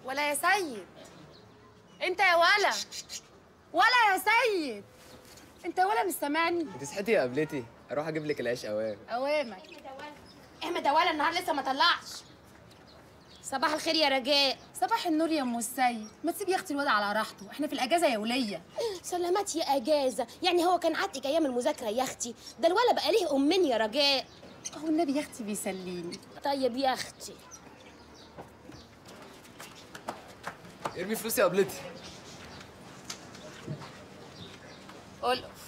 ولا يا سيد. انت يا ولا. ولا يا سيد. انت يا ولا مش سامعني؟ انت صحيتي يا قبلتي، اروح اجيب لك العيش اوام. اوامك. احمد يا ولا، النهار لسه ما طلعش. صباح الخير يا رجاء. صباح النور يا ام السيد، ما تسيبي يا اختي الواد على راحته، احنا في الاجازه يا وليه. سلامات يا اجازه، يعني هو كان عاتق ايام المذاكره يا اختي؟ ده الولا بقى ليه امين يا رجاء. اهو النبي يا اختي بيسليني. طيب يا اختي. ارمي فلوسي يا قبلتي. قول